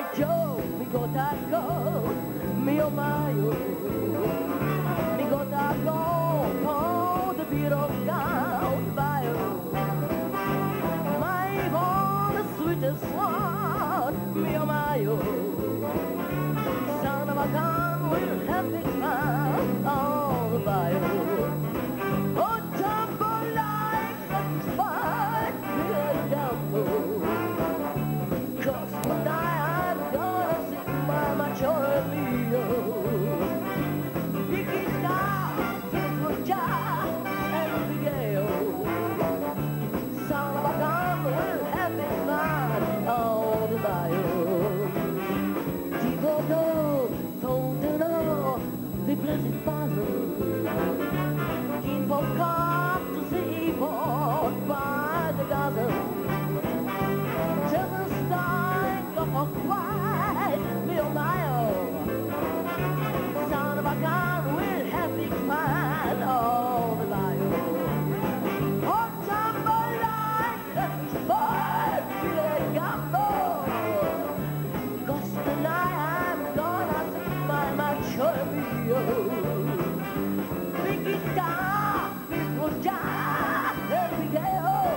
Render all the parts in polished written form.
wciąż migotako, miomają. Migotako, pod pirogą dbają. My born the sweetest one, miomają. Son of a gun will have big fun on the bayou. Oh, jumbo like a spot, little jumbo. 'Cause tonight I'm gonna sing my joy Leo. Vicky Star, Pietro Già, and Miguel. Son of a gun will have big fun on the bayou. The blessed Father, King for God to see fought by the garden. Just like a white little mile. Son of a gun will have big fun all the bayou. Oh, jumbo like a bird, little gumbo. 'Cause tonight I'm gonna sing my joy. Vicky Star, Pietro Già, there we go.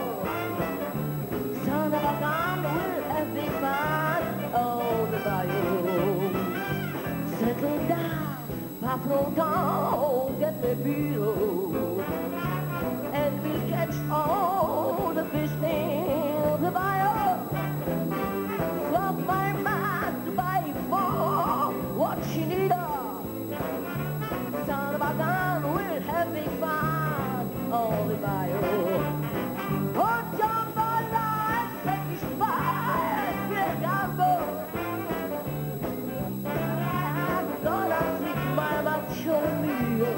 Son of a gun will have big fun on the bayou. Settle down, Paprodon, get me below. And we'll catch all the fish in the bayou. Swap my mind to buy for what she needs. Son of a gun will have big fun on the bayou. Oh, jumbo like Turkish fire, big gumbo. I'm gonna sing my macho Leo.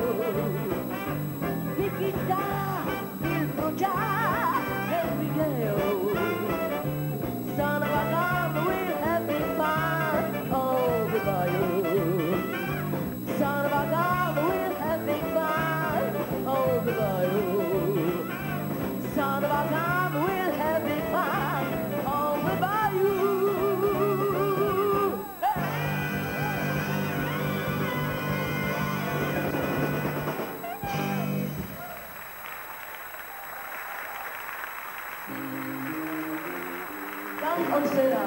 Vicky Star, Pietro Già, and Miguel. Son of a gun will have big fun on the bayou. Son of a gun will have big fun on the bayou. Son of a gun will have big fun on the bayou. Down on Sarah.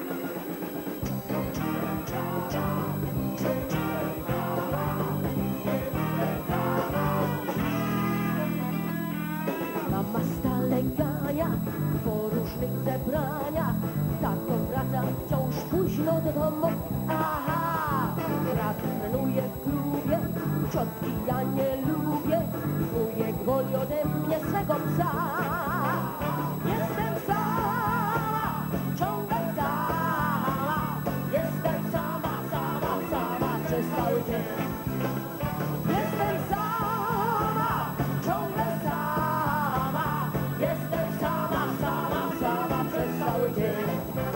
Mama stale gania po różnych zebraniach. Tato wraca wciąż późno do domu. Aha! Brat trenuje w klubie, ciotki ja nie lubię. Wujek woli ode mnie swego psa. Jestem sama, ciągle sama. Jestem sama, sama, sama przez cały dzień. Jestem sama, ciągle sama. Jestem sama, sama, sama przez cały dzień.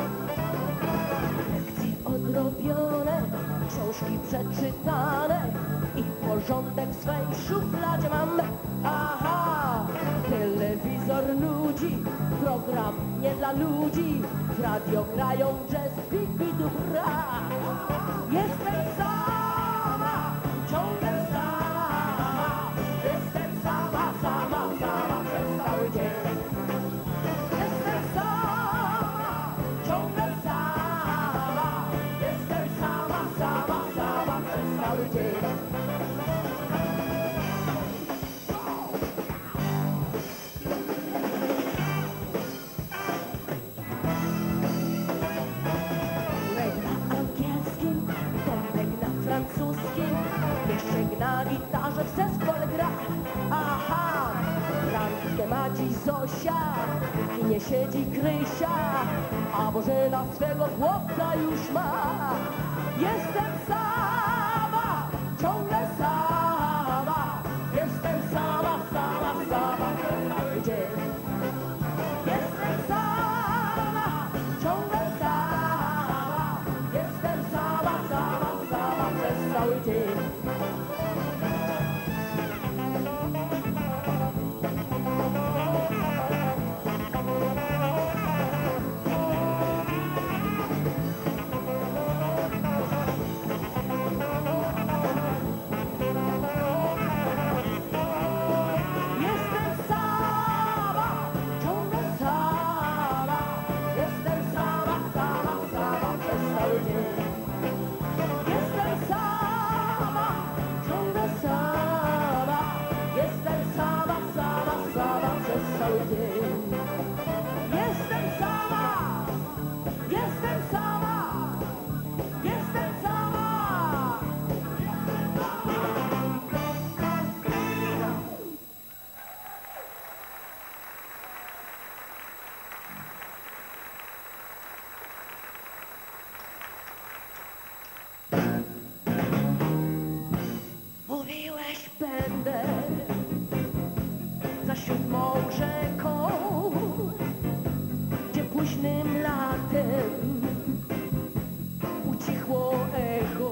Lekcje odrobione, książki przeczytane i porządek w swej szufladzie mam. Aha! Telewizor nudzi, program nie dla ludzi. W radio grają jazz, bibidu bra. Jestem sama, ciągle sama. Jestem sama, sama, sama przez cały dzień. Jestem sama, ciągle sama. Jestem sama, sama, sama przez cały dzień. Na gitarze w zespole gra. Aha! Randkę ma dziś Zosia, w kinie siedzi Krysia, a Bożena swego chłopca już ma. Jestem sama, ciągle sama. Jestem sama, sama, sama przez cały dzień. Jestem sama, ciągle sama. Jestem sama, sama, sama przez cały dzień. będę za siódmą rzeką, gdzie późnym latem ucichło echo.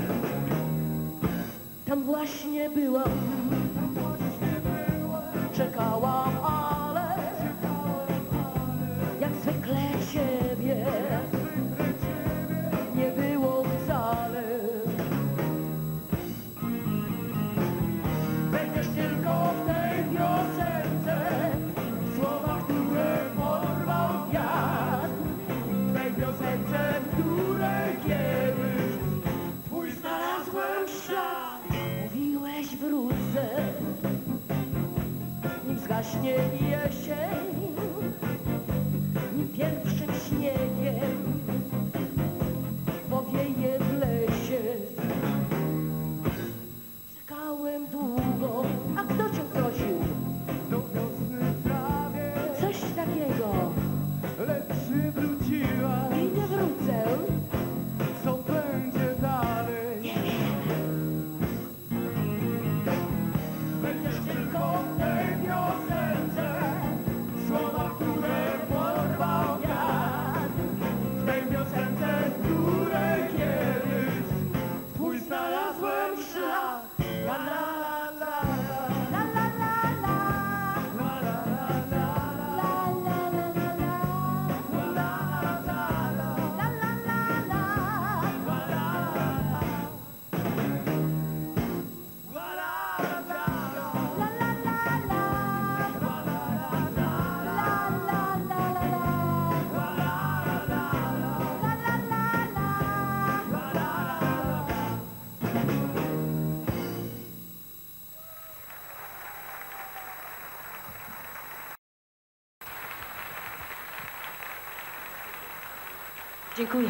Tam właśnie byłam, czekałam, ale jak zwykle ciebie nie było wcale. Będziesz tylko w tej piosence, słowa, które porwał wiatr. W tej piosence, w której kiedyś twój znalazłem ślad. Mówiłeś wrócę, nim zgaśnie jesień, nim pierwszym śniegiem powieje w lesie. Czekałem długo, a kto cię prosił? Do wiosny prawie, Coś takiego. lecz przywróciła. I nie wrócę. Co będzie dalej? Nie wiem. Będziesz tylko w tej piosence, słowa, które porwał wiatr. W tej piosence, w której kiedyś twój znalazłem ślad. La la la la La la la la. la la la la La la la la la. la la la la La la la la. Dziękuję.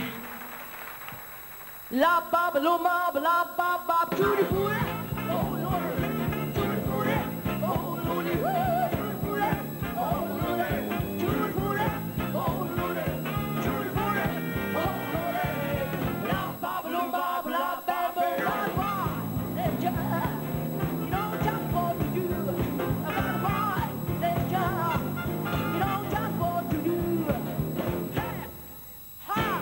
La ba ba lo ma ba la ba ba tutti pure. Oh Lord, tutti pure. Oh Lord, tutti pure. Oh Lord, tutti pure. Oh Lord, tutti pure. Oh Lord, la ba ba lo ma ba la ba ba la ba. And you know just what to do. About what and you know just what to do. Hey, ha.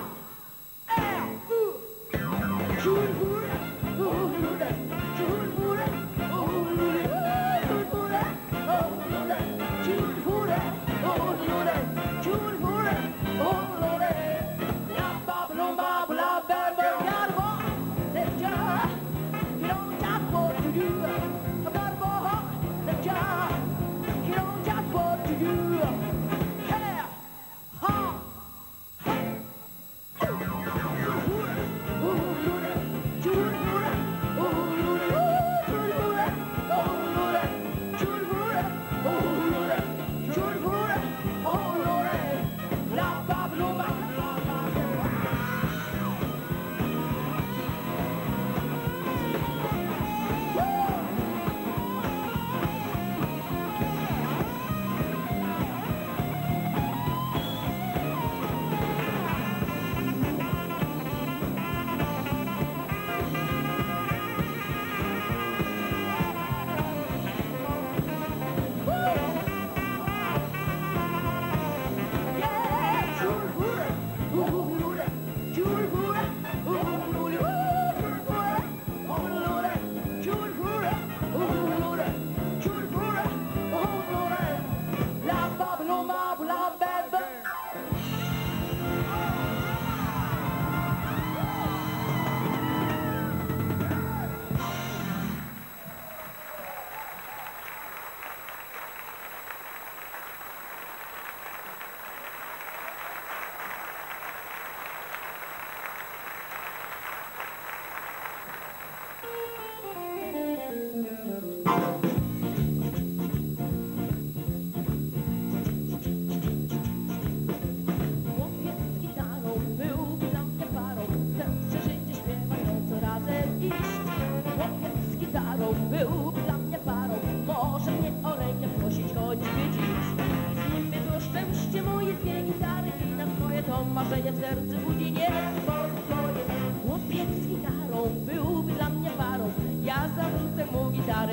marzenie w sercu budzi niespokoje. Chłopiec z gitarą byłby dla mnie parą, ja zawrócę mu gitary, a on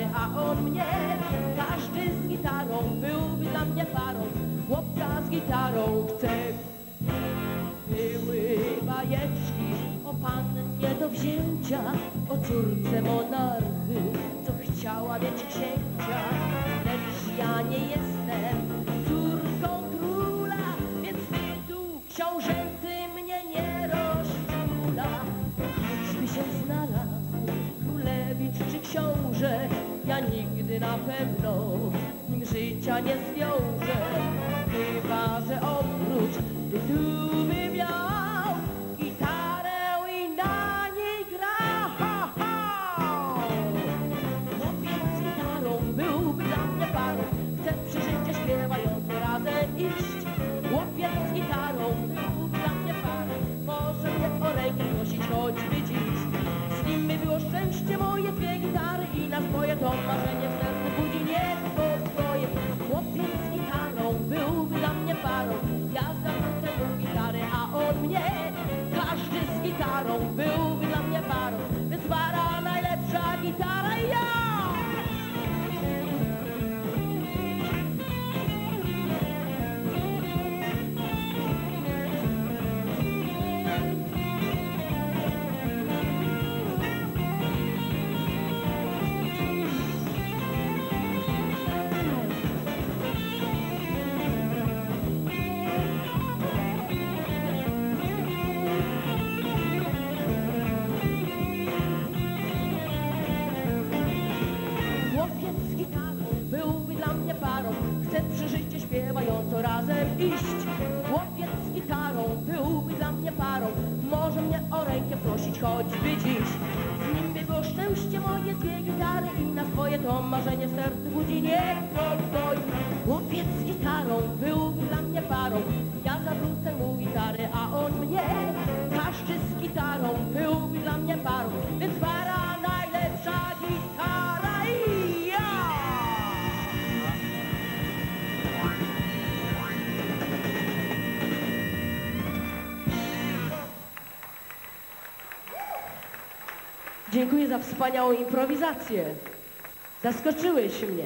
on mnie. Każdy z gitarą byłby dla mnie parą, chłopca z gitarą chcę. Były bajeczki o pannie do wzięcia, o córce monarchy, co chciała mieć księcia. Lecz ja nie jestem córką króla, więc tytuł książęcy mnie nie rozczula. Choćby się znalazł królewicz czy książę, ja nigdy na pewno z nim życia nie zwiążę. Chyba że oprócz tytułu by miał gitarę i na niej grał. Chłopiec z gitarą byłby dla mnie parą, chcę przy życie śpiewając razem iść. Chłopiec z gitarą byłby dla mnie parą, może mnie o rękę prosić choćby dziś. Z nim by było szczęście moje, dwie gitary i na swoje, to marzenie w sercu budzi niepokoje. Chłopiec z gitarą byłby dla mnie parą, ja zawrócę mu gitarę, a on mnie. Każdy z gitarą byłby dla mnie parą, więc para najlepsza gitara i ja. Chcę przy życie śpiewająco razem iść. Chłopiec z gitarą byłby dla mnie parą, może mnie o rękę prosić choćby dziś. Z nim by było szczęście moje, dwie gitary i na swoje, to marzenie w sercu budzi niepokój. Chłopiec z gitarą byłby dla mnie parą, ja zawrócę mu gitarę, a on mnie. Każdy z gitarą byłby dla mnie parą, więc para najlepsza gitara i ja. Dziękuję za wspaniałą improwizację. Zaskoczyłeś mnie.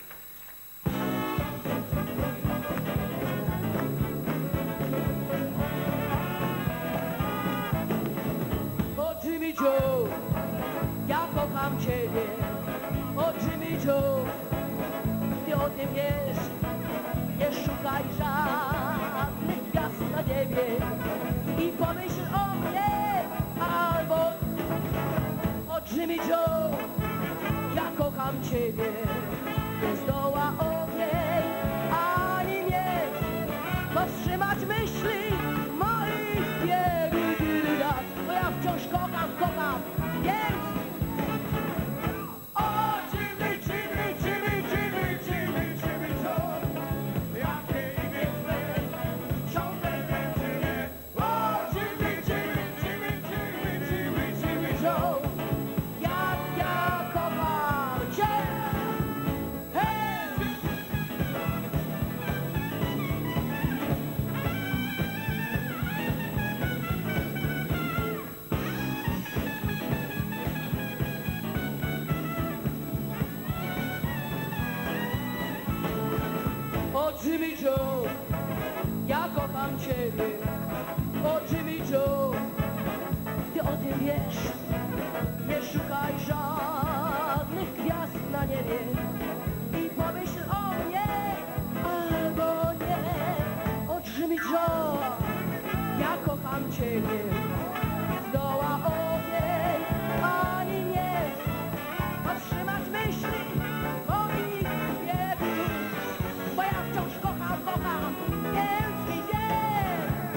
O Jimmy Joe, ja kocham ciebie. O Jimmy Joe, ty o tym wiesz. Nie szukaj żadnych gwiazd na niebie i pomyśl o mnie albo Jimmy Joe, ja kocham ciebie, nie zdoła ogień ani miecz powstrzymać myśli moich biegłych lat, bo ja wciąż kocham, więc o Jimmy, Jimmy, Jimmy, Jimmy, Jimmy, Jimmy Joe, jakie imię złe, ciągle będzie nie. O Jimmy, Jimmy, Jimmy, Jimmy, Jimmy, Jimmy Joe. O Jimmy Joe, ja kocham ciebie. O Jimmy Joe, ty o tym wiesz. Nie szukaj żadnych gwiazd na niebie i pomyśl o mnie albo nie. O Jimmy Joe, ja kocham ciebie. Zdoła ogień ani nie powstrzymać myśli moich biegłych, bo ja wciąż kocham, więc i wiem.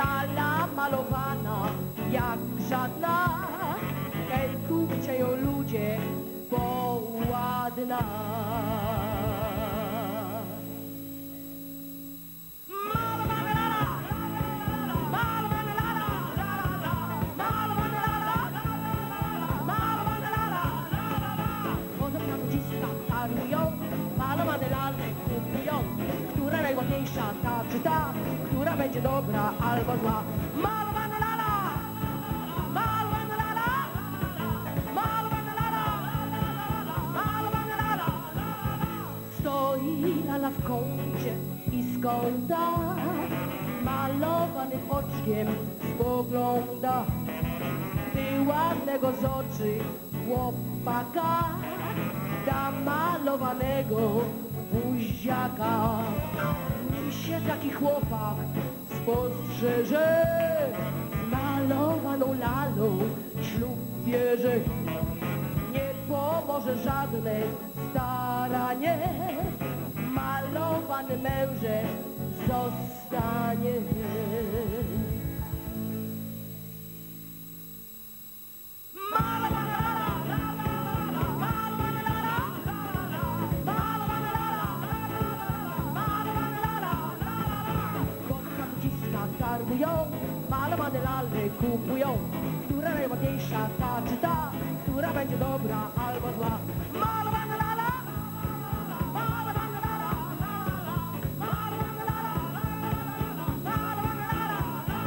Lala malowana jak żadna, hej, kupcie ją ludzie, bo ładna. Malowane lalki kupują, która najładniejsza, ta czy ta, która będzie dobra albo zła. Malowane lala, malowane lala, malowane lala, malowane lala. Stoi lala w kącie i z kąta malowanym oczkiem spogląda, gdy ładnego z oczy chłopaka da malowanego buziaka. Się taki chłopak spostrzeże, z malowaną lalą ślub bierze. Nie pomoże żadne staranie, malowany męże zostanie. Targują, malowane lalki kupują, która najładniejsza, ta czy ta, która będzie dobra albo zła. Malowane lala, malowane lala, malowane lala, malowane lala.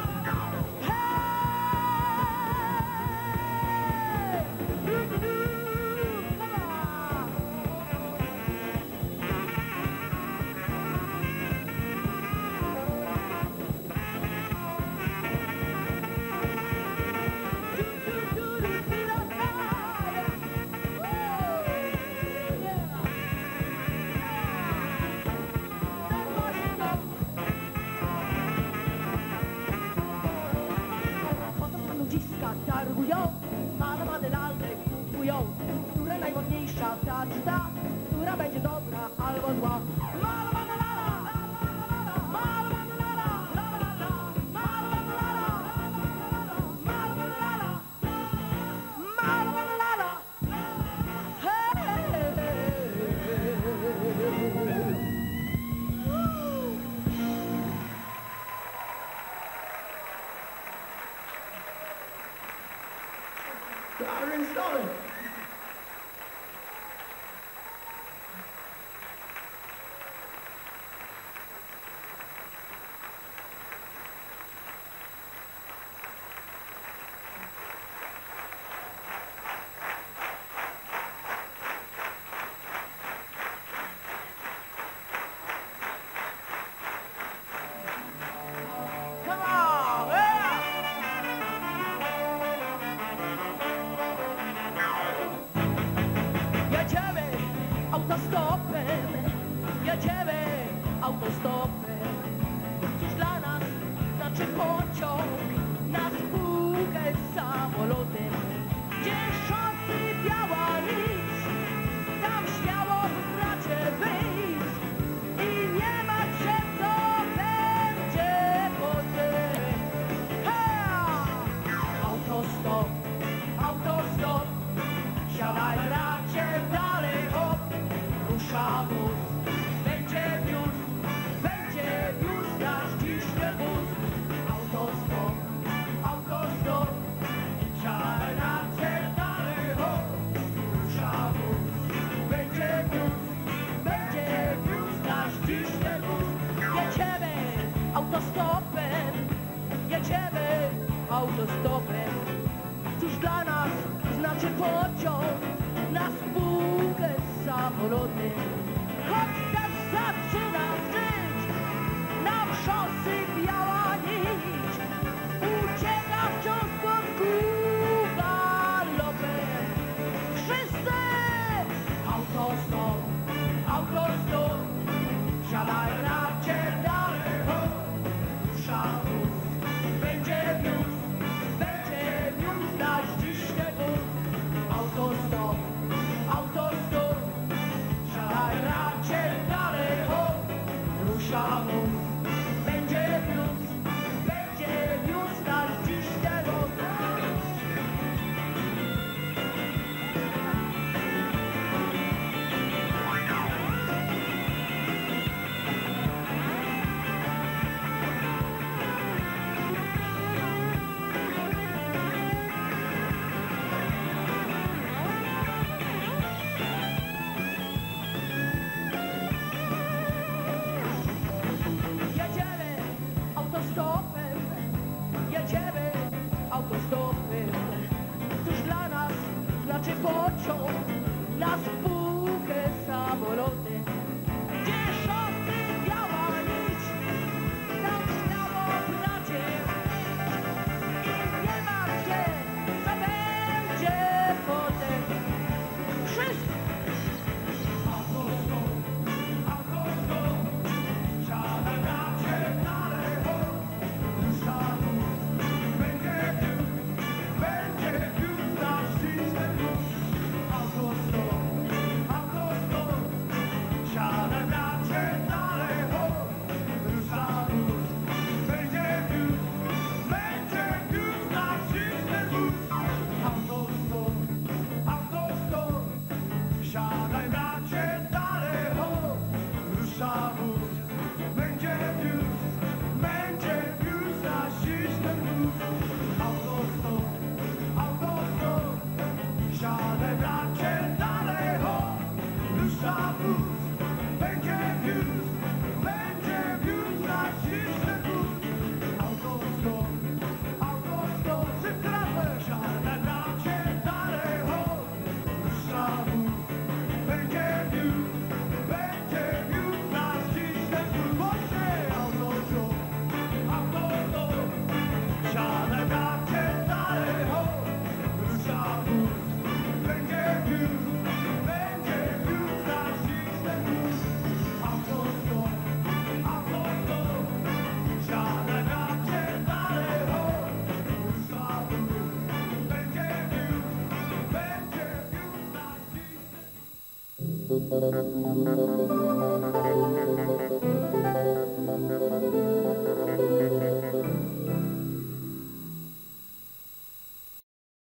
Targują, malowane lalki kupują, która najładniejsza, ta czy ta, która będzie dobra albo zła. Malowane lala, malowane lala, malowane lala, malowane lala, malowane lala. Darren Stone. Jedziemy autostopem, cóż dla nas znaczy pociąg, na spółkę z samolotem, gdzie szosy biała nic, tam śmiało znacie wyjść i nie ma się co będzie potem. Autostop, autostop, siadaj bracie, dalej hop, rusza wóz. Będzie wiózł nasz dziś wóz.